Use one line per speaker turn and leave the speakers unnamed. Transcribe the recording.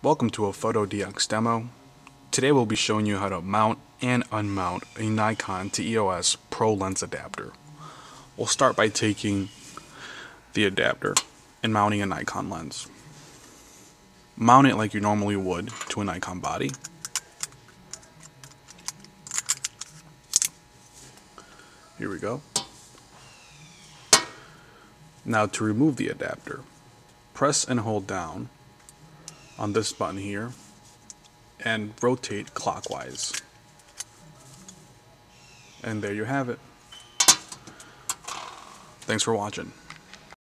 Welcome to a Fotodiox demo. Today we'll be showing you how to mount and unmount a Nikon to EOS Pro lens adapter. We'll start by taking the adapter and mounting a Nikon lens. Mount it like you normally would to a Nikon body. Here we go. Now to remove the adapter, press and hold down on this button here and rotate clockwise. And there you have it. Thanks for watching.